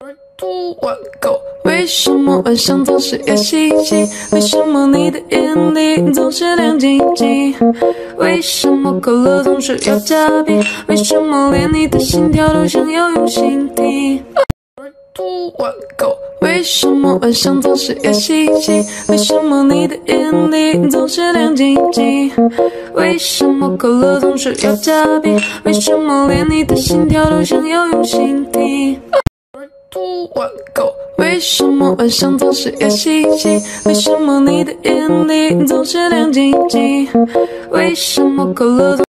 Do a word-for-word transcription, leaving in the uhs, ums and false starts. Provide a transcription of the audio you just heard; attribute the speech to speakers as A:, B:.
A: 图万狗，为什么晚上总是有袭击？为什么你的眼里总是亮晶晶？为什么可乐总是有假币？为什么连你的心跳都想要用心听？图万狗，为什么晚上总是有袭击？为什么你的眼里总是亮晶晶？为什么可乐总是有假币？为什么连你的心跳都想要用心听？图万狗，为什么晚上总是有袭击？为什么你的眼里总是亮晶晶？为什么可乐总